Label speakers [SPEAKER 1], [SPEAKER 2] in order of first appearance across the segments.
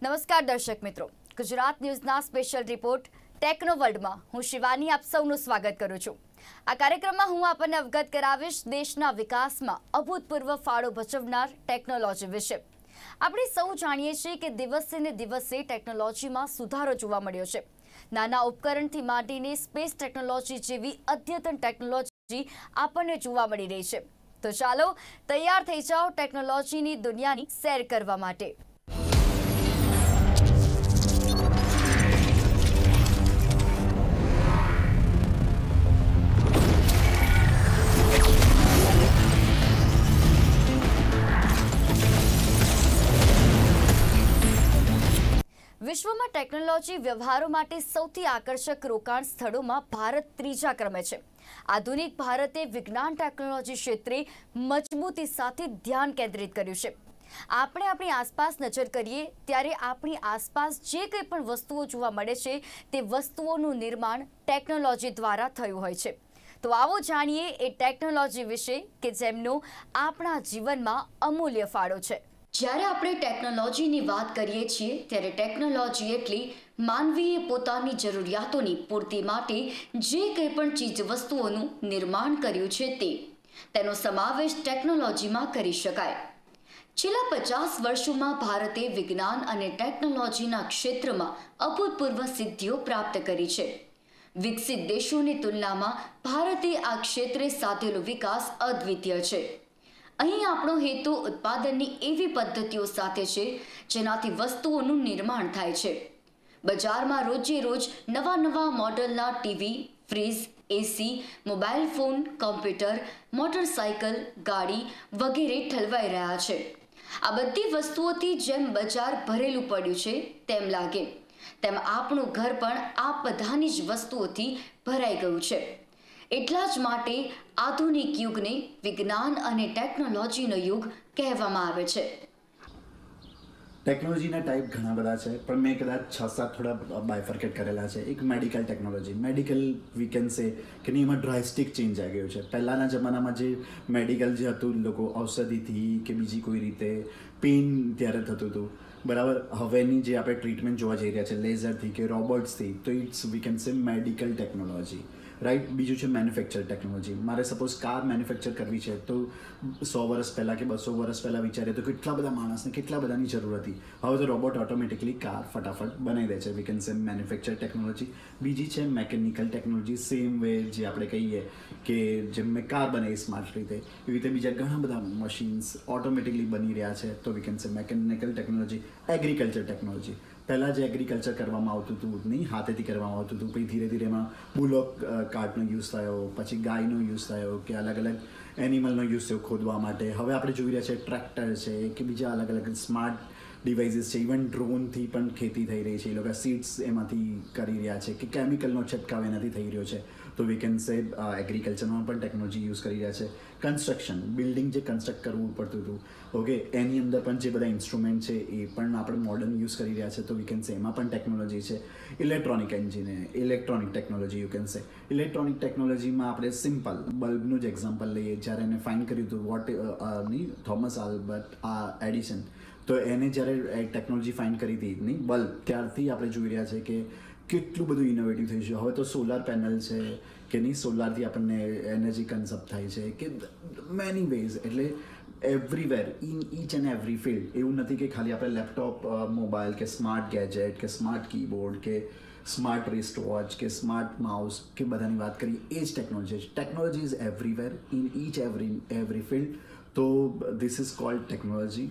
[SPEAKER 1] નમસ્કાર દર્શક મિત્રો, ગુજરાત ન્યૂઝના સ્પેશિયલ રિપોર્ટ ટેકનો વર્લ્ડમાં હું શિવાની આપ સૌનું સ્વાગત કરું છું। આ કાર્યક્રમમાં હું આપને અવગત કરાવીશ દેશના વિકાસમાં અભૂતપૂર્વ ફાળો ભજવનાર ટેકનોલોજી વિશે। આપણે સૌ જાણીએ છીએ કે દિવસે ને દિવસે ટેકનોલોજીમાં સુધારો જોવા મળ્યો છે। નાના ઉપકરણથી માંડીને સ્પેસ ટેકનોલોજી જેવી અદ્યતન ટેકનોલોજી આપણને જોવા મળી રહી છે। તો ચાલો તૈયાર થઈ જાઓ ટેકનોલોજીની દુનિયાની સૈર કરવા માટે। વિશ્વમાં ટેકનોલોજી વ્યવહારો માટે સૌથી આકર્ષક રોકાણ સ્થળોમાં ભારત ત્રીજા ક્રમે છે। આધુનિક ભારતે વિજ્ઞાન ટેકનોલોજી ક્ષેત્રે મજબૂતી સાથે ધ્યાન કેન્દ્રિત કર્યું છે। આપણે આપણી આસપાસ નજર કરીએ ત્યારે આપણી આસપાસ જે કંઈ પણ વસ્તુઓ જોવા મળે છે તે વસ્તુઓનું નિર્માણ ટેકનોલોજી દ્વારા થયું હોય છે। તો આવો જાણીએ એ ટેકનોલોજી વિશે કે જેમનો આપણા જીવનમાં અમૂલ્ય ફાળો છે। જ્યારે આપણે ટેકનોલોજીની વાત કરીએ છીએ ત્યારે ટેકનોલોજી એટલે માનવીએ પોતાની જરૂરિયાતોની પૂર્તિ માટે જે કંઈ પણ ચીજ વસ્તુઓનું નિર્માણ કર્યું છે તેનો સમાવેશ ટેકનોલોજીમાં કરી શકાય। છેલ્લા 50 વર્ષોમાં ભારતે વિજ્ઞાન અને ટેકનોલોજીના ક્ષેત્રમાં અભૂતપૂર્વ સિદ્ધિઓ પ્રાપ્ત કરી છે। વિકસિત દેશોની તુલનામાં ભારતે આ ક્ષેત્રે સાધેલો વિકાસ અદ્વિતીય છે। અહીં આપણો હેતુ ઉત્પાદનની એવી પદ્ધતિઓ સાથે છે જેનાથી વસ્તુઓનું નિર્માણ થાય છે। બજારમાં રોજે રોજ નવા મોડલના TV, fridge, AC, mobile phone, computer, motorcycle, ગાડી વગેરે ઠલવાઈ રહ્યા છે। આ બધી વસ્તુઓથી જેમ બજાર ભરેલું પડ્યું છે તેમ લાગે તેમ આપણું ઘર પણ આ બધાની જ વસ્તુઓથી ભરાઈ ગયું છે। એટલા જ માટે આધુનિક યુગને વિજ્ઞાન અને ટેકનોલોજીનો યુગ કહેવામાં આવે છે।
[SPEAKER 2] ટેકનોલોજીના ટાઈપ ઘણા બધા છે પણ મેં કદાચ 6-7 થોડા બાયફર્કેટ કરેલા છે। એક medical technology, medical we can say કે એમાં ડ્રાસ્ટિક ચેન્જ આવી ગયો છે। પહેલાંના જમાનામાં જે મેડિકલ જે હતું લોકો ઔષધિથી કે બીજી કોઈ રીતે પેઇન ત્યારે થતું હતું બરાબર, હવેની જે આપણે ટ્રીટમેન્ટ જોવા જઈ રહ્યા છે લેઝરથી કે રોબોટ્સથી, તો it's we can say medical technology, right. બીજું છે મેન્યુફેક્ચર ટેકનોલોજી। મારે સપોઝ કાર મેન્યુફેક્ચર કરવી છે તો 100 વર્ષ પહેલાં કે 200 વર્ષ પહેલાં વિચારીએ તો કેટલા બધા માણસને કેટલા બધાની જરૂર હતી। હવે તો રોબોટ ઓટોમેટિકલી કાર ફટાફટ બનાવી દે છે, we can say manufacture technology. બીજી છે મેકેનિકલ ટેકનોલોજી, સેમ વે જે આપણે કહીએ કે જેમ મેં કાર બનાવી સ્માર્ટ રીતે, એવી રીતે બીજા ઘણા બધા મશીન્સ ઓટોમેટિકલી બની રહ્યા છે, તો we can say mechanical technology. Agriculture technology, પહેલાં જે એગ્રીકલ્ચર કરવામાં આવતું હતું નહીં, હાથેથી કરવામાં આવતું હતું, પછી ધીરે ધીરે એમાં બુલોક કાર્ટનો યુઝ થયો, પછી ગાયનો યુઝ થયો કે અલગ અલગ એનિમલનો યુઝ થયો ખોદવા માટે। હવે આપણે જોઈ રહ્યા છે ટ્રેક્ટર છે કે બીજા અલગ અલગ સ્માર્ટ ડિવાઇસીસ છે, ઇવન ડ્રોનથી પણ ખેતી થઈ રહી છે, એ લોકો સીડ્સ એમાંથી કરી રહ્યા છે કે કેમિકલનો છંટકાવ એનાથી થઈ રહ્યો છે, તો વી કેન સે એગ્રીકલ્ચરમાં પણ ટેકનોલોજી યુઝ કરી રહ્યા છે। કન્સ્ટ્રક્શન, બિલ્ડિંગ જે કન્સ્ટ્રક્ટ કરવું પડતું હતું ઓકે, એની અંદર પણ જે બધા ઇન્સ્ટ્રુમેન્ટ છે એ પણ આપણે મોડર્ન યુઝ કરી રહ્યા છે, તો વી કેન સે એમાં પણ ટેકનોલોજી છે। Electronic engineer, electronic technology you can say. Electronic ટેકનોલોજીમાં આપણે સિમ્પલ બલ્બનું જ એક્ઝામ્પલ લઈએ, જ્યારે એને ફાઇન્ડ કર્યું હતું થોમસ આલ્બર્ટ એડિસન, તો એને જ્યારે ટેકનોલોજી ફાઇન્ડ કરી હતી નહીં બલ્બ, ત્યારથી આપણે જોઈ રહ્યા છે કે કેટલું બધું ઇનોવેટિવ થઈ છે। હવે તો સોલાર પેનલ છે કે નહીં, સોલારથી આપણને એનર્જી કન્ઝપ્ટ થાય છે કે મેની વેઝ, એટલે everywhere in each and every field. એવું નથી કે ખાલી આપણે લેપટોપ, મોબાઈલ કે સ્માર્ટ ગેજેટ કે સ્માર્ટ કીબોર્ડ કે સ્માર્ટ રિસ્ટ વોચ કે સ્માર્ટ માઉસ કે બધાની વાત કરીએ, એ જ ટેકનોલોજી છે। Technology is everywhere in each every field, તો this is called technology.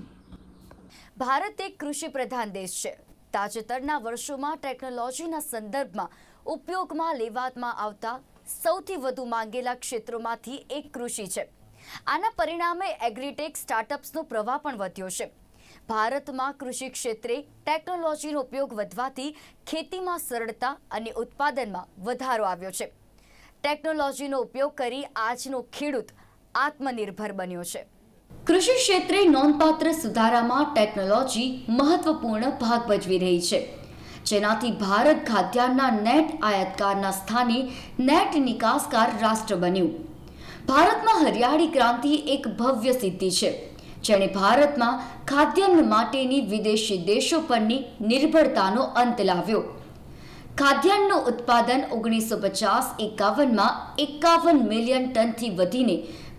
[SPEAKER 1] Bharat એક કૃષિ પ્રધાન દેશ છે। તાજેતરના વર્ષોમાં ટેકનોલોજીના સંદર્ભમાં ઉપયોગમાં લેવામાં આવતા સૌથી વધુ માંગેલા ક્ષેત્રોમાંથી એક કૃષિ છે। આના પરિણામે એગ્રીટેક સ્ટાર્ટઅપ્સનો પ્રવાહ પણ વધ્યો છે। ભારતમાં કૃષિ ક્ષેત્રે ટેકનોલોજીનો ઉપયોગ વધવાથી ખેતીમાં સરળતા અને ઉત્પાદનમાં વધારો આવ્યો છે। ટેકનોલોજીનો ઉપયોગ કરી આજનો ખેડૂત આત્મનિર્ભર બન્યો છે। કૃષિ ક્ષેત્રે નોંધપાત્ર સુધારામાં ટેકનોલોજી મહત્વપૂર્ણ ભાગ ભજવી રહી છે, જેનાથી ભારત ખાદ્યાન્નના નેટ આયાતકારના સ્થાને નેટ નિકાસકાર રાષ્ટ્ર બન્યું। ભારતમાં હરિયાળી ક્રાંતિ એક ભવ્ય સિદ્ધિ છે, જેણે ભારતમાં ખાદ્યાન્ન માટેની વિદેશી દેશો પરની નિર્ભરતાનો અંત લાવ્યો. ખાદ્યાન્નનું ઉત્પાદન 1950-51માં 51 મિલિયન ટનથી વધીને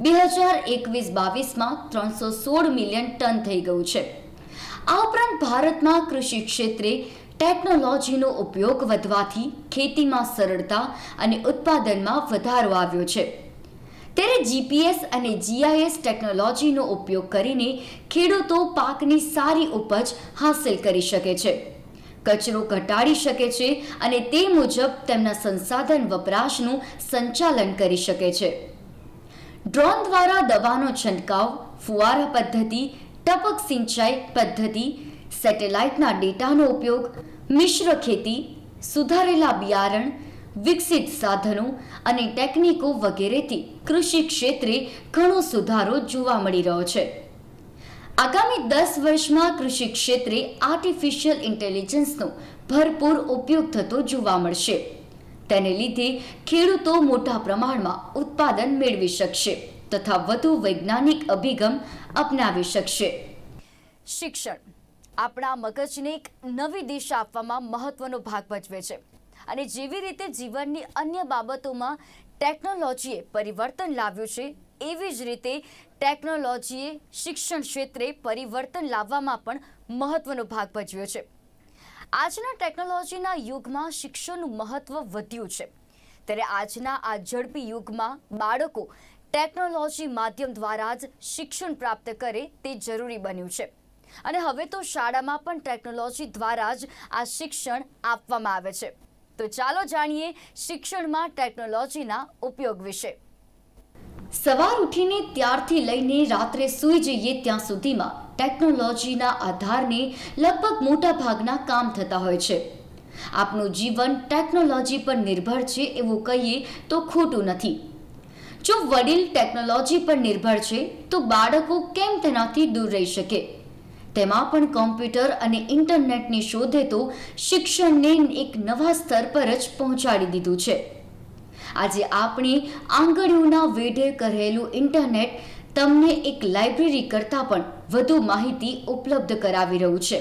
[SPEAKER 1] 2021-22માં 316 મિલિયન ટન થઈ ગયું છે. આ ઉપરાંત ભારતમાં કૃષિ ક્ષેત્રે ટેકનોલોજીનો ઉપયોગ વધવાથી ખેતીમાં સરળતા અને ઉત્પાદનમાં વધારો આવ્યો છે. ત્યારે જીપીએસ અને જીઆઈએસ ટેકનોલોજીનો ઉપયોગ કરીને ખેડૂતો પાકની સારી ઉપજ હાંસલ કરી શકે છે, કચરો ઘટાડી શકે છે અને તે મુજબ તેમના સંસાધન વપરાશનું સંચાલન કરી શકે છે. ડ્રોન દ્વારા દવાનો છંટકાવ, ફુવારા પદ્ધતિ, ટપક સિંચાઈ પદ્ધતિ, સેટેલાઇટના ડેટાનો ઉપયોગ, મિશ્ર ખેતી, સુધારેલા બિયારણ, વિકસિત સાધનો અને ટેકનિકો વગેરેથી કૃષિ ક્ષેત્રે ઘણો સુધારો જોવા મળી રહ્યો છે. આગામી 10 વર્ષમાં કૃષિ ક્ષેત્રે આર્ટિફિશિયલ ઇન્ટેલિજન્સનો ભરપૂર ઉપયોગ થતો જોવા મળશે. તેને લીધે ખેડૂતો મોટા પ્રમાણમાં ઉત્પાદન મેળવી શકશે તથા વધુ વૈજ્ઞાનિક અભિગમ અપનાવી શકશે. શિક્ષણ આપણા મગજને એક નવી દિશા આપવામાં મહત્વનો ભાગ ભજવે છે અને જેવી રીતે જીવનની અન્ય બાબતોમાં ટેકનોલોજીએ પરિવર્તન લાવ્યું છે, એવી જ રીતે ટેકનોલોજીએ શિક્ષણ ક્ષેત્રે પરિવર્તન લાવવામાં પણ મહત્વનો ભાગ ભજવ્યો છે. આજના ટેકનોલોજીના યુગમાં શિક્ષણનું મહત્વ વધ્યું છે. ત્યારે આજના આ ઝડપી યુગમાં બાળકો ટેકનોલોજી માધ્યમ દ્વારા જ શિક્ષણ પ્રાપ્ત કરે તે જરૂરી બન્યું છે અને હવે તો શાળામાં પણ ટેકનોલોજી દ્વારા જ આ શિક્ષણ આપવામાં આવે છે. તો ચાલો જાણીએ શિક્ષણમાં ટેકનોલોજીના ઉપયોગ વિશે. સવાર ઉઠીને ત્યારથી લઈને રાત્રે સૂઈ જઈએ ત્યાં સુધીમાં ટેકનોલોજીના આધારને લગભગ મોટા ભાગના કામ થતા હોય છે. આપનું જીવન ટેકનોલોજી પર નિર્ભર છે એવું કહીએ તો ખોટું નથી. જો વડીલ ટેકનોલોજી પર નિર્ભર છે તો બાળકો કેમ તેનાથી દૂર રહી શકે? તેમાં પણ કોમ્પ્યુટર અને ઇન્ટરનેટની શોધે તો શિક્ષણને એક નવા સ્તર પર જ પહોંચાડી દીધું છે. આજે આપણે આંગળીઓના વેઢે કરેલું ઇન્ટરનેટ તમને એક લાઇબ્રેરી કરતાં પણ વધુ માહિતી ઉપલબ્ધ કરાવી રહ્યું છે.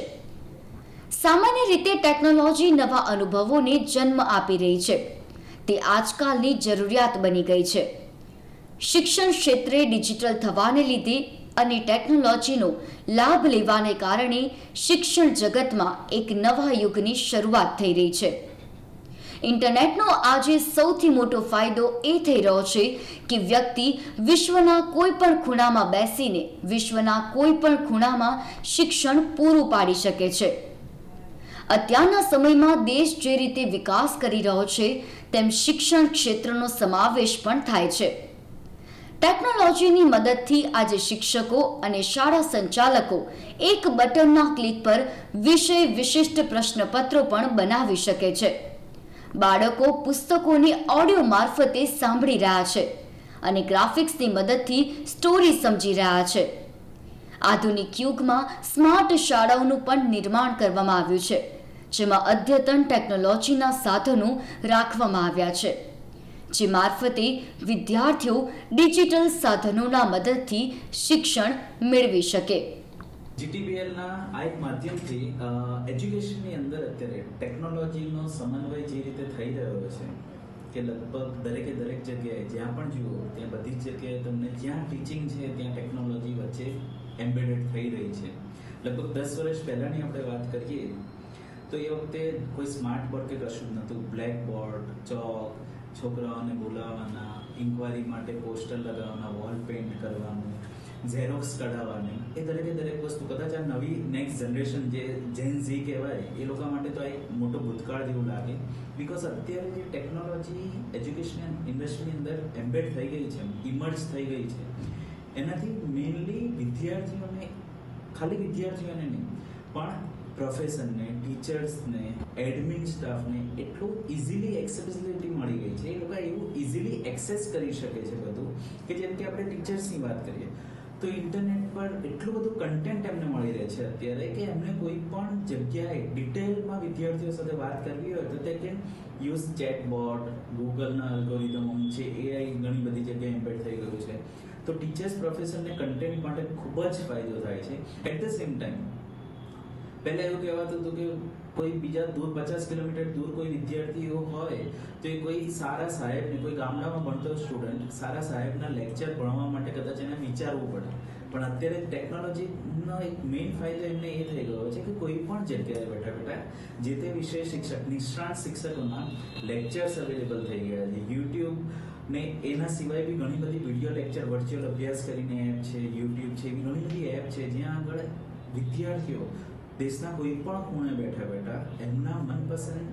[SPEAKER 1] સામાન્ય રીતે ટેકનોલોજી નવા અનુભવોને જન્મ આપી રહી છે. તે આજકાલની જરૂરિયાત બની ગઈ છે. શિક્ષણ ક્ષેત્રે ડિજિટલ થવાને લીધે અને ટેકનોલોજીનો લાભ લેવાને કારણે શિક્ષણ જગતમાં એક નવા યુગની શરૂઆત થઈ રહી છે. ઇન્ટરનેટનો આજે સૌથી મોટો ફાયદો એ થઈ રહ્યો છે કે વ્યક્તિ વિશ્વના કોઈ પણ ખૂણામાં બેસીને વિશ્વના કોઈ પણ ખૂણામાં શિક્ષણ પૂરું પાડી શકે છે. અત્યારના સમયમાં દેશ જે રીતે વિકાસ કરી રહ્યો છે તેમ શિક્ષણ ક્ષેત્રનો સમાવેશ પણ થાય છે. ટેકનોલોજીની મદદથી આજે શિક્ષકો અને શાળા સંચાલકો એક બટનના ક્લિક પર વિષય વિશિષ્ટ પ્રશ્નપત્રો પણ બનાવી શકે છે. બાળકો પુસ્તકોને ઓડિયો મારફતે સાંભળી રહ્યા છે અને ગ્રાફિક્સની મદદથી સ્ટોરી સમજી રહ્યા છે. આધુનિક યુગમાં સ્માર્ટ શાળાઓનું પણ નિર્માણ કરવામાં આવ્યું છે, જેમાં અદ્યતન ટેકનોલોજીના સાધનો રાખવામાં આવ્યા છે, જે મારફતે વિદ્યાર્થીઓ ડિજિટલ સાધનોના મદદથી શિક્ષણ મેળવી શકે.
[SPEAKER 3] જીટીપીએલના આ એક માધ્યમથી એજ્યુકેશનની અંદર અત્યારે ટેકનોલોજીનો સમન્વય જે રીતે થઈ રહ્યો છે કે લગભગ દરેક જગ્યાએ જ્યાં પણ જુઓ ત્યાં બધી જ જગ્યાએ તમને જ્યાં ટીચિંગ છે ત્યાં ટેકનોલોજી વચ્ચે એમ્બેડેડ થઈ રહી છે. લગભગ 10 વર્ષ પહેલાંની આપણે વાત કરીએ તો એ વખતે કોઈ સ્માર્ટ બોર્ડ કે કશું જ નહોતું. બ્લેક બોર્ડ, ચોક, છોકરાઓને બોલાવવાના, ઇન્કવાયરી માટે પોસ્ટર લગાવવાના, વોલ પેઇન્ટ કરવાનું, ઝેરોક્સ કઢાવવાની, એ દરેક વસ્તુ કદાચ આ નવી નેક્સ્ટ જનરેશન જે જેન ઝી કહેવાય એ લોકો માટે તો આ એક મોટો ભૂતકાળ જેવું લાગે. બિકોઝ અત્યારે જે ટેકનોલોજી એજ્યુકેશન ઇન્ડસ્ટ્રીની અંદર એમ્બેડ થઈ ગઈ છે, ઇમર્જ થઈ ગઈ છે, એનાથી મેઇનલી વિદ્યાર્થીઓને, ખાલી વિદ્યાર્થીઓને નહીં પણ પ્રોફેશનને, ટીચર્સને, એડમિન સ્ટાફને એટલું ઇઝીલી એક્સેસિબિલિટી મળી ગઈ છે. એ લોકો એવું ઇઝીલી એક્સેસ કરી શકે છે બધું કે જેમ કે આપણે ટીચર્સની વાત કરીએ તો ઇન્ટરનેટ પર એટલું બધું કન્ટેન્ટ એમને મળી રહે છે અત્યારે કે એમને કોઈ પણ જગ્યાએ ડિટેલમાં વિદ્યાર્થીઓ સાથે વાત કરવી હોય તો તે કેન યુઝ ચેટબોટ, ગૂગલના અલ્ગોરિધમો છે, એઆઈ ઘણી બધી જગ્યાએ એમ્બેડ થઈ ગયું છે. તો ટીચર્સ પ્રોફેશનને કન્ટેન્ટ માટે ખૂબ જ ફાયદો થાય છે. એટ ધ સેમ ટાઈમ પહેલા એવું કહેવાતું હતું કે કોઈ બીજા દૂર 50 કિલોમીટર દૂર કોઈ વિદ્યાર્થીઓ હોય તો એ કોઈ સારા સાહેબને, કોઈ ગામડામાં ભણતો સ્ટુડન્ટ સારા સાહેબના લેક્ચર ભણવા માટે કદાચ એને વિચારવું પડે. પણ અત્યારે ટેકનોલોજીનો એક મેઇન ફાયદો એમને એ થઈ ગયો છે કે કોઈ પણ જગ્યાએ બેઠા બેઠા જે તે વિષય શિક્ષક, નિષ્ણાત શિક્ષકોના લેક્ચર્સ અવેલેબલ થઈ ગયા છે. યુટ્યુબ ને એના સિવાય બી ઘણી બધી વિડીયો લેક્ચર, વર્ચ્યુઅલ અભ્યાસ કરીને એપ છે, યુટ્યુબ છે, એવી ઘણી બધી એપ છે જ્યાં આગળ વિદ્યાર્થીઓ દેશના કોઈ પણ ખૂણે બેઠા બેઠા એમના મનપસંદ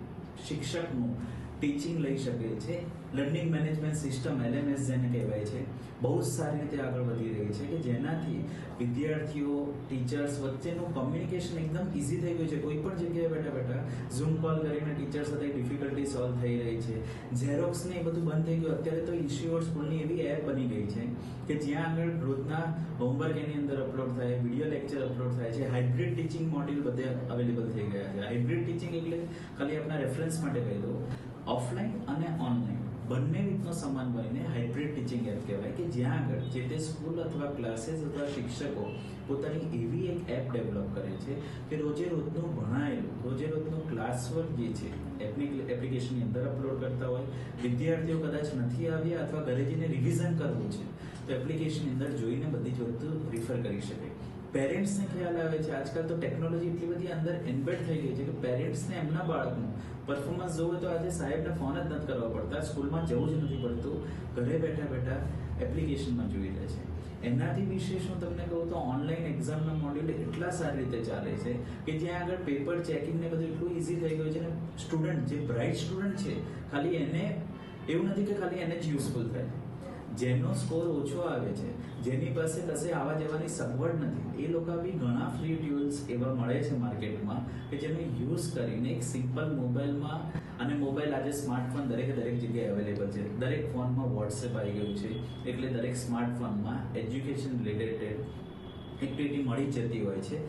[SPEAKER 3] શિક્ષકનું ટીચિંગ લઈ શકે છે. લર્નિંગ મેનેજમેન્ટ સિસ્ટમ LMS જેને કહેવાય છે, બહુ જ સારી રીતે આગળ વધી રહી છે કે જેનાથી વિદ્યાર્થીઓ, ટીચર્સ વચ્ચેનું કમ્યુનિકેશન એકદમ ઇઝી થઈ ગયું છે. કોઈ પણ જગ્યાએ બેઠા બેઠા ઝૂમ કોલ કરીને ટીચર સાથે ડિફિકલ્ટી સોલ્વ થઈ રહી છે. ઝેરોક્સ ને એ બધું બંધ થઈ ગયું. અત્યારે તો ઇન્સ્ટિટ્યૂટ સ્કૂલની એવી એપ બની ગઈ છે કે જ્યાં આગળ રોજના હોમવર્ક એની અંદર અપલોડ થાય, વિડીયો લેક્ચર અપલોડ થાય છે. હાઇબ્રિડ ટીચિંગ મોડ્યુલ બધે અવેલેબલ થઈ ગયા છે. હાઇબ્રિડ ટીચિંગ એટલે ખાલી આપણા રેફરન્સ માટે કહી દઉં, ઓફલાઈન અને ઓનલાઈન બંને રીતનો સમન્વયને હાઇબ્રિડ ટીચિંગ એપ કહેવાય કે જ્યાં આગળ જે તે સ્કૂલ અથવા ક્લાસીસ અથવા શિક્ષકો પોતાની એવી એક એપ ડેવલપ કરે છે કે રોજે રોજનું ભણાયેલું, રોજે રોજનું ક્લાસ વર્ક જે છે એપ્લિકેશનની અંદર અપલોડ કરતા હોય. વિદ્યાર્થીઓ કદાચ નથી આવ્યા અથવા ઘરે જઈને રિવિઝન કરવું છે તો એપ્લિકેશનની અંદર જોઈને બધી જ વસ્તુ રિફર કરી શકે. પેરેન્ટ્સને ખ્યાલ આવે છે, આજકાલ તો ટેકનોલોજી એટલી બધી અંદર એમ્બેડ થઈ ગઈ છે કે પેરેન્ટ્સને એમના બાળકનું પરફોર્મન્સ જોવે તો આજે સાહેબને ફોન જ નથી કરવા પડતા, સ્કૂલમાં જવું જ નથી પડતું, ઘરે બેઠા બેઠા એપ્લિકેશનમાં જોઈ લે છે. એનાથી વિશેષ હું તમને કહું તો ઓનલાઈન એક્ઝામના મોડ્યુલ એટલા સારી રીતે ચાલે છે કે જ્યાં આગળ પેપર ચેકિંગ ને બધું એટલું ઇઝી થઈ ગયું છે ને સ્ટુડન્ટ, જે બ્રાઇટ સ્ટુડન્ટ છે, ખાલી એને એવું નથી કે ખાલી એને જ યુઝફુલ થાય. જેનો સ્કોર ઓછો આવે છે, જેની પાસે કશે આવવા જવાની સગવડ નથી, એ લોકો બી ઘણા ફ્રી ટ્યુલ્સ એવા મળે છે માર્કેટમાં કે જેનો યુઝ કરીને એક સિમ્પલ મોબાઈલમાં, અને મોબાઈલ આજે સ્માર્ટફોન દરેક જગ્યાએ અવેલેબલ છે. દરેક ફોનમાં વોટ્સએપ આવી ગયું છે એટલે દરેક સ્માર્ટફોનમાં એજ્યુકેશન રિલેટેડ એક્ટિવિટી મળી જતી હોય છે.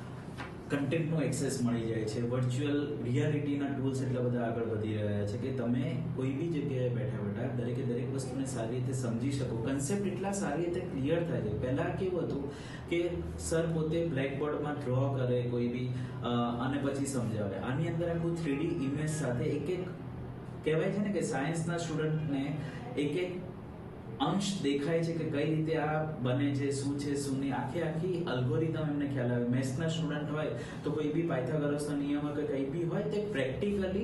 [SPEAKER 3] કન્ટેન્ટનો એક્સેસ મળી જાય છે. વર્ચ્યુઅલ રિયાલિટીના ટૂલ્સ એટલા બધા આગળ વધી રહ્યા છે કે તમે કોઈ બી જગ્યાએ બેઠા બેઠા દરેક વસ્તુને સારી રીતે સમજી શકો. કન્સેપ્ટ એટલા સારી રીતે ક્લિયર થાય છે. પહેલાં કેવું હતું કે સર પોતે બ્લેકબોર્ડમાં ડ્રો કરે કોઈ બી અને પછી સમજાવે. આની અંદર આખું 3D ઇમેજ સાથે એક કહેવાય છે ને કે સાયન્સના સ્ટુડન્ટને એક અંશ દેખાય છે કે કઈ રીતે આ બને છે, શું છે શું નહીં, આખી અલ્ગોરિધમ એમને ખ્યાલ આવે. મેથ્સના સ્ટુડન્ટ હોય તો કોઈ બી પાયથાગોરસનો નિયમ કે કંઈ બી હોય તે પ્રેક્ટિકલી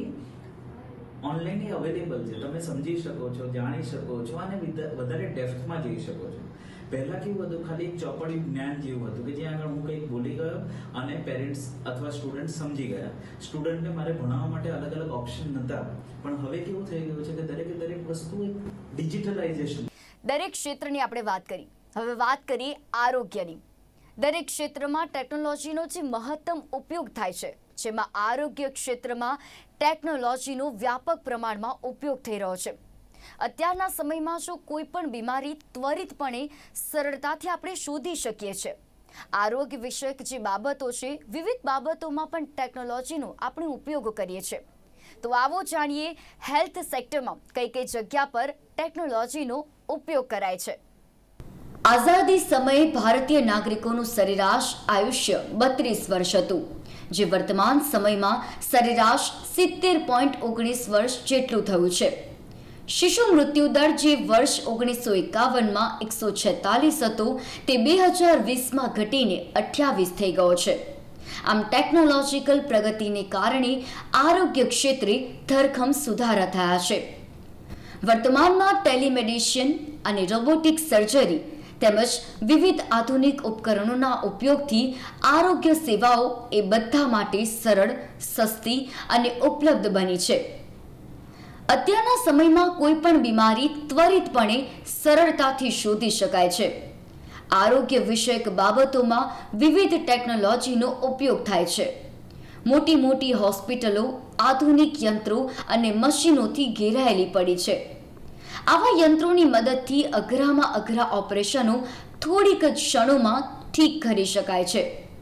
[SPEAKER 3] ઓનલાઈન અવેલેબલ છે, તમે સમજી શકો છો, જાણી શકો છો અને વધારે ડેપ્થમાં જઈ શકો છો. પહેલા કેવું હતું, ખાલી એક ચોપડી જ્ઞાન જેવું હતું કે જ્યાં આગળ હું કંઈક બોલી ગયો અને પેરેન્ટ્સ અથવા સ્ટુડન્ટ સમજી ગયા. સ્ટુડન્ટને મારે ભણાવવા માટે અલગ ઓપ્શન નહોતા. પણ હવે કેવું થઈ ગયું છે કે દરેક વસ્તુ ડિજિટલાઇઝેશન.
[SPEAKER 1] દરેક ક્ષેત્રની આપણે વાત કરી, હવે વાત કરીએ આરોગ્યની. દરેક ક્ષેત્રમાં ટેકનોલોજીનો જે મહત્તમ ઉપયોગ થાય છે, જેમાં આરોગ્ય ક્ષેત્રમાં ટેકનોલોજીનો વ્યાપક પ્રમાણમાં ઉપયોગ થઈ રહ્યો છે. અત્યારના સમયમાં જો કોઈ પણ બીમારી ત્વરિતપણે સરળતાથી આપણે શોધી શકીએ છીએ. આરોગ્ય વિષયક જે બાબતો છે, વિવિધ બાબતોમાં પણ ટેકનોલોજીનો આપણે ઉપયોગ કરીએ છીએ. તો આવો જાણીએ હેલ્થ સેક્ટરમાં કઈ જગ્યા પર ટેકનોલોજીનો ઉપયોગ કરાય છે. આઝાદી સમયે ભારતીય નાગરિકોનું સરેરાશ આયુષ્ય 32 વર્ષ હતું, જે વર્તમાન સમયમાં સરેરાશ 70.19 વર્ષ જેટલું થયું છે. શિશુ મૃત્યુ દર જે વર્ષ 1951માં 146 હતો તે 2020માં ઘટીને 28 થઈ ગયો છે. આમ ટેકનોલોજીકલ પ્રગતિને કારણે આરોગ્ય ક્ષેત્રે ધરખમ સુધારા થયા છે. વર્તમાનમાં ટેલિમેડિસિન અને રોબોટિક સર્જરી તેમજ વિવિધ આધુનિક ઉપકરણોના ઉપયોગથી આરોગ્ય સેવાઓ એ બધા માટે સરળ, સસ્તી અને ઉપલબ્ધ બની છે. અત્યારના સમયમાં કોઈ પણ બીમારી ત્વરિતપણે સરળતાથી શોધી શકાય છે. આરોગ્ય વિષયક બાબતોમાં વિવિધ ટેકનોલોજીનો ઉપયોગ થાય છે. મોટી હોસ્પિટલો આધુનિક યંત્રો અને મશીનોથી ઘેરાયેલી પડી છે. આવા યંત્રોની મદદથી અઘરામાં અઘરા ઓપરેશનો થોડીક જ ક્ષણોમાં ઠીક કરી શકાય છે.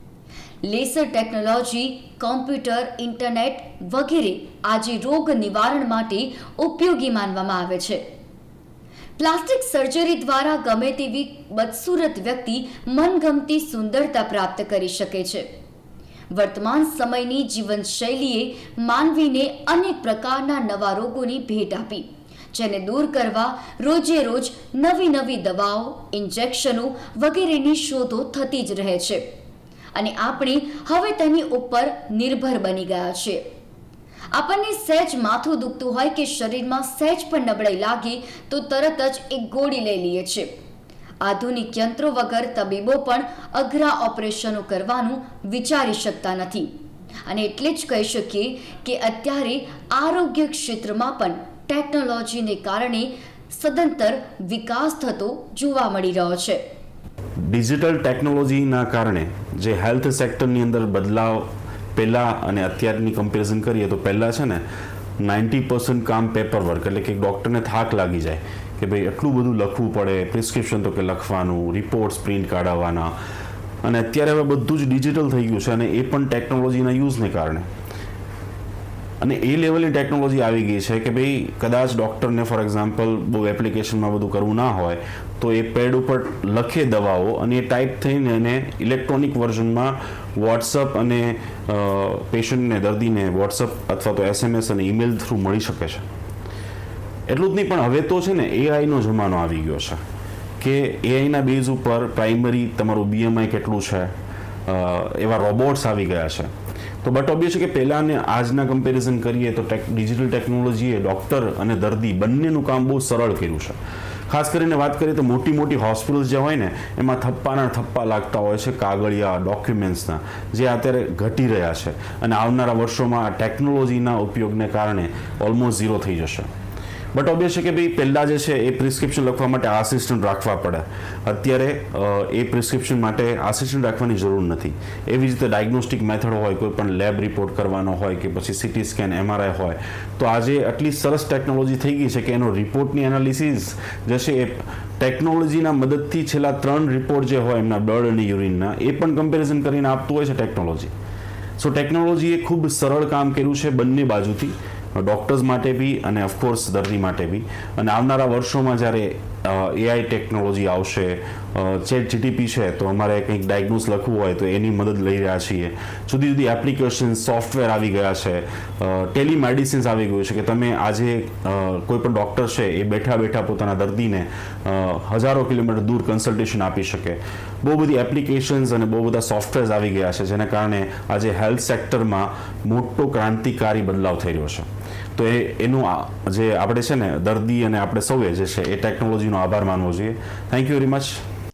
[SPEAKER 1] લેસર ટેકનોલોજી, કોમ્પ્યુટર, ઇન્ટરનેટ વગેરે આજે રોગ નિવારણ માટે ઉપયોગી માનવામાં આવે છે. પ્લાસ્ટિક સર્જરી દ્વારા ગમે તેવી બદસૂરત વ્યક્તિ મનગમતી સુંદરતા પ્રાપ્ત કરી શકે છે. વર્તમાન સમયની જીવનશૈલીએ માનવીને અનેક પ્રકારના નવા રોગોની ભેટ આપી, જેને દૂર કરવા રોજે રોજ નવી નવી દવાઓ, ઇન્જેક્શનો વગેરેની શોધો થતી જ રહે છે અને આપણે હવે તેની ઉપર નિર્ભર બની ગયા છીએ. આપણને સહેજ માથું દુખતું હોય કે શરીરમાં સહેજ પણ નબળાઈ લાગે તો તરત જ એક ગોળી લઈ લઈએ છીએ. આધુનિક યંત્રો વગર તબીબો પણ અઘરા ઓપરેશનો કરવાનું વિચારી શકતા નથી અને એટલે જ કહી શકીએ કે અત્યારે આરોગ્ય ક્ષેત્રમાં પણ ટેકનોલોજીને કારણે સદંતર વિકાસ થતો જોવા મળી રહ્યો છે.
[SPEAKER 4] ડિજિટલ ટેકનોલોજીના કારણે જે હેલ્થ સેક્ટરની અંદર બદલાવ પહેલાં અને અત્યારની કમ્પેરિઝન કરીએ તો પહેલાં છે ને 90% કામ પેપર વર્ક, એટલે કે ડૉક્ટરને થાક લાગી જાય કે ભાઈ એટલું બધું લખવું પડે, પ્રિસ્ક્રિપ્શન તો કે લખવાનું, રિપોર્ટ્સ પ્રિન્ટ કાઢવવાના, અને અત્યારે હવે બધું જ ડિજિટલ થઈ ગયું છે અને એ પણ ટેકનોલોજીના યુઝને કારણે. અને એ લેવલની ટેકનોલોજી આવી ગઈ છે કે ભાઈ કદાચ ડૉક્ટરને ફોર એક્ઝામ્પલ બહુ એપ્લિકેશનમાં બધું કરવું ના હોય તો એ પેડ ઉપર લખે દવાઓ અને એ ટાઈપ થઈને એને ઇલેક્ટ્રોનિક વર્ઝનમાં વોટ્સઅપ અને પેશન્ટને, દર્દીને વોટ્સઅપ અથવા તો SMS અને ઈમેલ થ્રુ મળી શકે છે. એટલું જ નહીં, પણ હવે તો છે ને એઆઈનો જમાનો આવી ગયો છે કે એઆઈના બેઝ ઉપર પ્રાઇમરી તમારું BMI કેટલું છે એવા રોબોટ્સ આવી ગયા છે. તો બટ ઓબ્વિયસ છે કે પહેલાં અને આજના કમ્પેરિઝન કરીએ તો ડિજિટલ ટેકનોલોજીએ ડૉક્ટર અને દર્દી બંનેનું કામ બહુ સરળ કર્યું છે. ખાસ કરીને વાત કરીએ તો મોટી મોટી હોસ્પિટલ્સ જે હોય ને એમાં થપ્પાના થપ્પા લાગતા હોય છે કાગળિયા, ડોક્યુમેન્ટ્સના, જે અત્યારે ઘટી રહ્યા છે અને આવનારા વર્ષોમાં ટેકનોલોજીના ઉપયોગને કારણે ઓલમોસ્ટ ઝીરો થઈ જશે. બટ ઓબ્વિયસ છે કે ભાઈ પહેલાં જે છે એ પ્રિસ્ક્રિપ્શન લખવા માટે આસિસ્ટન્ટ રાખવા પડે. અત્યારે એ પ્રિસ્ક્રિપ્શન માટે આસિસ્ટન્ટ રાખવાની જરૂર નથી. એવી જ રીતે ડાયગ્નોસ્ટિક મેથડ હોય, કોઈ પણ લેબ રિપોર્ટ કરવાનો હોય કે પછી CT સ્કેન, MRI હોય, તો આજે આટલી સરસ ટેકનોલોજી થઈ ગઈ છે કે એનો રિપોર્ટની એનાલિસિસ જે છે એ ટેકનોલોજીના મદદથી છેલ્લા 3 રિપોર્ટ જે હોય એમના બ્લડ અને યુરિનના એ પણ કમ્પેરિઝન કરીને આપતું હોય છે ટેકનોલોજી. સો ટેકનોલોજીએ ખૂબ સરળ કામ કર્યું છે બંને બાજુથી, ડૉક્ટર્સ માટે બી અને ઓફકોર્સ દર્દી માટે બી. અને આવનારા વર્ષોમાં જ્યારે AI ટેકનોલોજી આવશે, ChatGPT છે તો અમારે કંઈક ડાયગ્નોસ લખવું હોય તો એની મદદ લઈ રહ્યા છીએ. જુદી જુદી એપ્લિકેશન, સોફ્ટવેર આવી ગયા છે, ટેલિમેડિસિન્સ આવી ગયું છે કે તમે આજે કોઈ પણ ડૉક્ટર છે એ બેઠા બેઠા પોતાના દર્દીને હજારો કિલોમીટર દૂર કન્સલ્ટેશન આપી શકે. બહુ બધી એપ્લિકેશન્સ અને બહુ બધા સોફ્ટવેર્સ આવી ગયા છે જેના કારણે આજે હેલ્થ સેક્ટરમાં મોટો ક્રાંતિકારી બદલાવ થઈ રહ્યો છે. તો એનું જે આપણે છે ને દર્દી અને આપણે સૌએ જે છે એ ટેકનોલોજીનો આભાર માનવો જોઈએ. Thank you very much.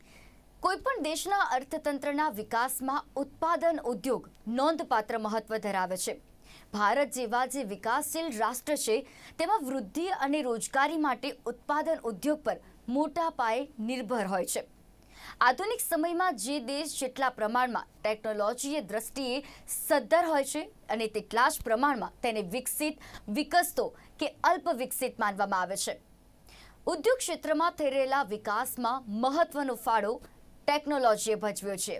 [SPEAKER 1] કોઈપણ દેશના અર્થતંત્રના વિકાસમાં ઉત્પાદન ઉદ્યોગ નોંધપાત્ર મહત્વ ધરાવે છે. ભારત જેવા જે વિકાસશીલ રાષ્ટ્ર છે તેમાં વૃદ્ધિ અને રોજગારી માટે ઉત્પાદન ઉદ્યોગ પર મોટા પાયે નિર્ભર હોય છે. આધુનિક સમયમાં જે દેશ જેટલા પ્રમાણમાં ટેકનોલોજીય દ્રષ્ટિએ સદ્ધર હોય છે અને તેટલા જ પ્રમાણમાં તેને વિકસિત, વિકસતો કે અલ્પ વિકસિત માનવામાં આવે છે. ઉદ્યોગ ક્ષેત્રમાં થઈ રહેલા વિકાસમાં મહત્વનો ફાળો ટેકનોલોજીએ ભજવ્યો છે.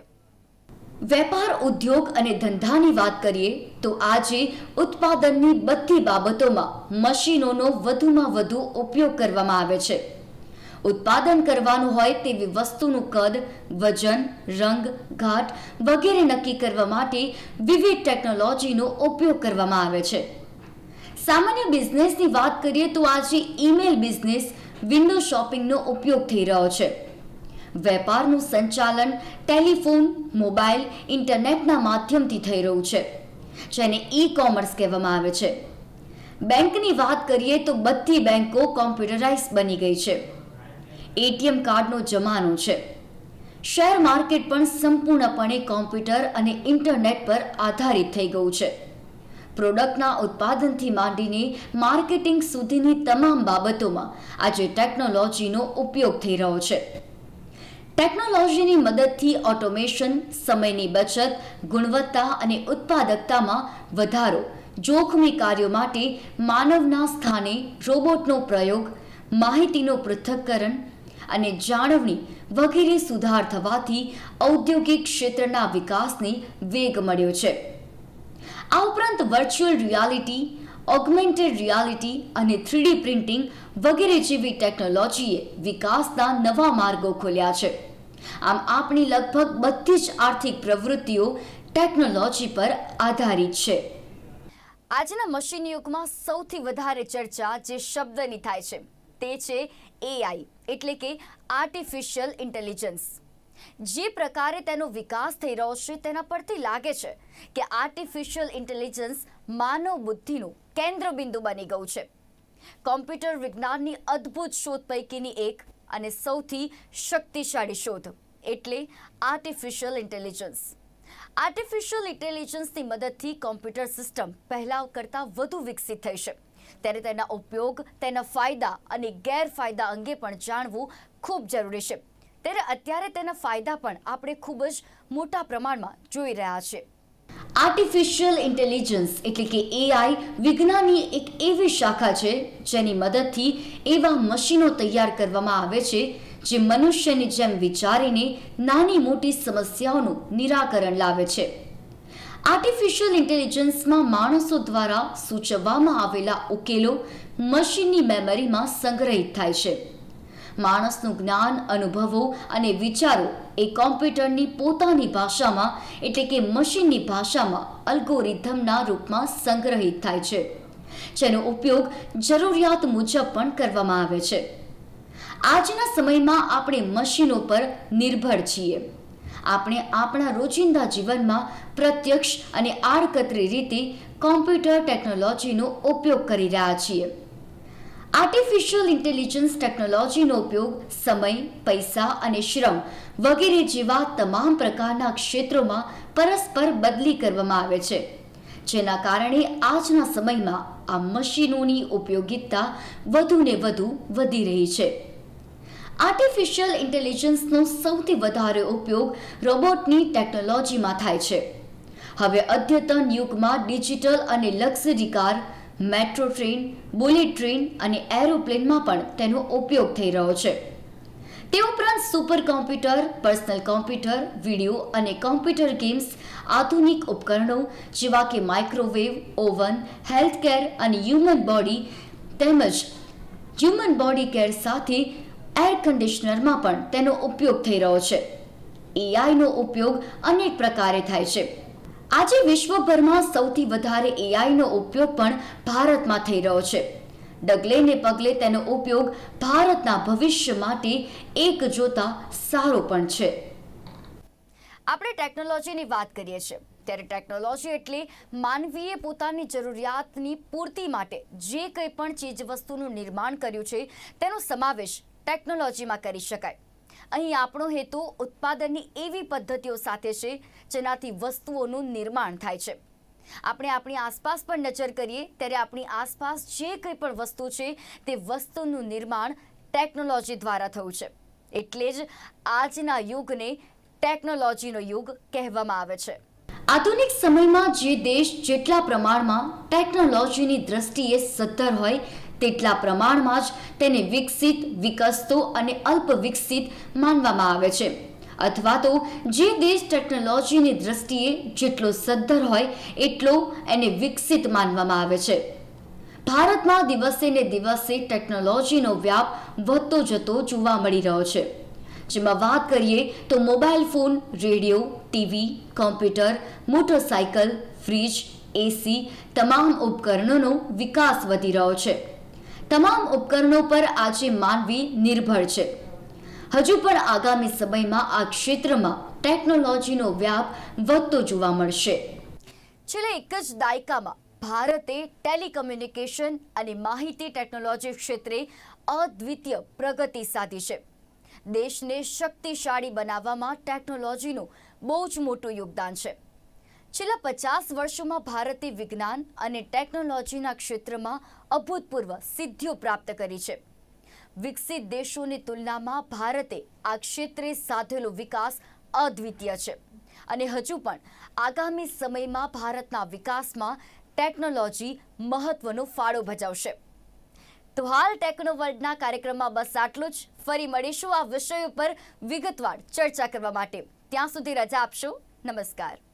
[SPEAKER 1] વેપાર, ઉદ્યોગ અને ધંધાની વાત કરીએ તો આજે ઉત્પાદનની બધી બાબતોમાં મશીનોનો વધુમાં વધુ ઉપયોગ કરવામાં આવે છે. ઉત્પાદન કરવાનું હોય તેવી વસ્તુનું કદ, વજન, રંગ, ઘાટ વગેરે નક્કી કરવા માટે વિવિધ ટેકનોલોજીનો ઉપયોગ કરવામાં આવે છે. સામાન્ય બિઝનેસની વાત કરીએ તો આજે ઈમેલ બિઝનેસ, વિન્ડો શોપિંગનો ઉપયોગ થઈ રહ્યો છે. વેપારનું સંચાલન ટેલિફોન, મોબાઈલ, ઇન્ટરનેટના માધ્યમથી થઈ રહ્યું છે, જેને ઈ-કોમર્સ કહેવામાં આવે છે. બેંકની વાત કરીએ તો બધી બેંકો કોમ્પ્યુટરાઇઝ બની ગઈ છે. ATM કાર્ડનો જમાનો છે. શેર માર્કેટ પણ સંપૂર્ણપણે કોમ્પ્યુટર અને ઇન્ટરનેટ પર આધારિત થઈ ગયું છે. પ્રોડક્ટના ઉત્પાદનથી માંડીને માર્કેટિંગ સુધીની તમામ બાબતોમાં આજે ટેકનોલોજીનો ઉપયોગ થઈ રહ્યો છે. ટેકનોલોજીની મદદથી ઓટોમેશન, સમયની બચત, ગુણવત્તા અને ઉત્પાદકતામાં વધારો, જોખમી કાર્યો માટે માનવના સ્થાને રોબોટનો પ્રયોગ, માહિતીનો પૃથ્થકરણ અને જાળવણી વગેરે સુધાર થવાથી ઔદ્યોગિક ક્ષેત્રના વિકાસને વેગ મળ્યો છે. આ ઉપરાંત વર્ચ્યુઅલ રિયાલિટી, ઓગમેન્ટેડ રિયાલિટી અને 3D પ્રિન્ટિંગ વગેરે જેવી ટેકનોલોજીએ વિકાસના નવા માર્ગો ખોલ્યા છે. આમ આપણી લગભગ બધી જ આર્થિક પ્રવૃત્તિઓ ટેકનોલોજી પર આધારિત છે. આજના મશીન યુગમાં સૌથી વધારે ચર્ચા જે શબ્દની થાય છે તે છે AI એટલે કે આર્ટિફિશિયલ ઇન્ટેલિજન્સ. જે પ્રકારે તેનો વિકાસ થઈ રહ્યો છે તેના પરથી લાગે છે કે આર્ટિફિશિયલ ઇન્ટેલિજન્સ માનવ બુદ્ધિનું કેન્દ્રબિંદુ બની ગયું છે. કોમ્પ્યુટર વિજ્ઞાનની અદ્ભુત શોધ પૈકીની એક અને સૌથી શક્તિશાળી શોધ એટલે આર્ટિફિશિયલ ઇન્ટેલિજન્સ. આર્ટિફિશિયલ ઇન્ટેલિજન્સની મદદથી કોમ્પ્યુટર સિસ્ટમ પહેલા કરતાં વધુ વિકસિત થઈ છે. ત્યારે તેના ઉપયોગ, તેના ફાયદા અને ગેરફાયદા અંગે પણ જાણવું ખૂબ જરૂરી છે. ત્યારે અત્યારે તેના ફાયદા પણ આપણે ખૂબ જ મોટા પ્રમાણમાં જોઈ રહ્યા છીએ. આર્ટિફિશિયલ ઇન્ટેલિજન્સ એટલે કે AI વિજ્ઞાનની એક એવી શાખા છે જેની મદદથી એવા મશીનો તૈયાર કરવામાં આવે છે જે મનુષ્યની જેમ વિચારીને નાની મોટી સમસ્યાઓનું નિરાકરણ લાવે છે. આર્ટિફિશિયલ ઇન્ટેલિજન્સમાં માણસો દ્વારા સૂચવવામાં આવેલા ઉકેલો મશીનની મેમરીમાં સંગ્રહિત થાય છે. માણસનું જ્ઞાન, અનુભવો અને વિચારો એ કોમ્પ્યુટરની પોતાની ભાષામાં એટલે કે મશીનની ભાષામાં અલ્ગોરિધમના રૂપમાં સંગ્રહિત થાય છે, જેનો ઉપયોગ જરૂરિયાત મુજબ પણ કરવામાં આવે છે. આજના સમયમાં આપણે મશીનો પર નિર્ભર છીએ. આપણે આપણા રોજિંદા જીવનમાં પ્રત્યક્ષ અને આડકતરી રીતે કોમ્પ્યુટર ટેકનોલોજીનો ઉપયોગ કરી રહ્યા છીએ. આર્ટિફિશિયલ ઇન્ટેલિજન્સ ટેકનોલોજીનો ઉપયોગ સમય, પૈસા અને શ્રમ વગેરે જેવા તમામ પ્રકારના ક્ષેત્રોમાં પરસ્પર બદલી કરવામાં આવે છે, જેના કારણે આજના સમયમાં આ મશીનોની ઉપયોગિતા વધુને વધુ વધી રહી છે. આર્ટિફિશિયલ ઇન્ટેલિજન્સનો સૌથી વધારે ઉપયોગ રોબોટની ટેકનોલોજીમાં થાય છે. હવે અદ્યતન યુગમાં ડિજિટલ અને luxury car, metro train, bullet train અને એરોપ્લેનમાં પણ તેનો ઉપયોગ થઈ રહ્યો છે. તે ઉપરાંત super computer, personal computer, video અને કોમ્પ્યુટર ગેમ્સ, આધુનિક ઉપકરણો જેવા કે માઇક્રોવેવ, ઓવન, હેલ્થકેર અને હ્યુમન બોડી કેર સાથે એર કન્ડિશનરમાં પણ તેનો ઉપયોગ થઈ રહ્યો છે. AIનો ઉપયોગ અનેક પ્રકારે થાય છે. આજે વિશ્વભરમાં સૌથી વધારે AIનો ઉપયોગ પણ ભારતમાં થઈ રહ્યો છે. ડગલે ને પગલે તેનો ઉપયોગ ભારતના ભવિષ્ય માટે એક જોતા સારો પણ છે. આપણે ટેકનોલોજીની વાત કરીએ છીએ ત્યારે ટેકનોલોજી એટલે માનવીએ પોતાની જરૂરિયાતની પૂર્તિ માટે જે કંઈ પણ ચીજવસ્તુનું નિર્માણ કર્યું છે તેનો સમાવેશ ટેકનોલોજીમાં કરી શકાય. અહીં આપણો હેતુ ઉત્પાદનની એવી પદ્ધતિઓ સાથે છે જેનાથી વસ્તુઓનું નિર્માણ થાય છે. આપણે આપણી આસપાસ પણ નજર કરીએ ત્યારે આપણી આસપાસ જે કંઈ પણ વસ્તુ છે તે વસ્તુનું નિર્માણ ટેકનોલોજી દ્વારા થયું છે. એટલે જ આજના યુગને ટેકનોલોજીનો યુગ કહેવામાં આવે છે. આધુનિક સમયમાં જે દેશ જેટલા પ્રમાણમાં ટેકનોલોજીની દ્રષ્ટિએ સદ્ધર હોય તેટલા પ્રમાણમાં જ તેને વિકસિત, વિકસતો અને અલ્પ વિકસિત માનવામાં આવે છે. અથવા તો જે દેશ ટેકનોલોજીની દ્રષ્ટિએ જેટલો સદ્ધર હોય એટલો એને વિકસિત માનવામાં આવે છે. ભારતમાં દિવસે ને દિવસે ટેકનોલોજીનો વ્યાપ વધતો જતો જોવા મળી રહ્યો છે. જેમાં વાત કરીએ તો mobile phone, radio, TV, computer, motorcycle, fridge, AC તમામ ઉપકરણોનો વિકાસ વધી રહ્યો છે. તમામ ઉપકરણો પર આજે માનવી નિર્ભર છે. હજુ પણ આગામી સમયમાં આ ક્ષેત્રમાં ટેકનોલોજીનો વ્યાપ વધતો જોવા મળશે. છેલ્લા એક જ દાયકામાં ભારતે ટેલિકમ્યુનિકેશન અને માહિતી ટેકનોલોજી ક્ષેત્રે અદ્વિતીય પ્રગતિ સાધી છે. દેશને શક્તિશાળી બનાવવામાં ટેકનોલોજીનું બહુ જ મોટું યોગદાન છે. છેલ્લા 50 વર્ષોમાં ભારતે વિજ્ઞાન અને ટેકનોલોજીના ક્ષેત્રમાં અભૂતપૂર્વ સિદ્ધિઓ પ્રાપ્ત કરી છે. વિકસિત દેશોની તુલનામાં ભારતે આ ક્ષેત્રે સાધેલો વિકાસ અદ્વિતીય છે અને હજુ પણ આગામી સમયમાં ભારતના વિકાસમાં ટેકનોલોજી મહત્વનો ફાળો ભજવશે. તો હાલ ટેકનોવર્લ્ડના કાર્યક્રમમાં બસ આટલું જ. ફરી મળીશું આ વિષય ઉપર વિગતવાર ચર્ચા કરવા માટે. ત્યાં સુધી રજા આપશો. નમસ્કાર.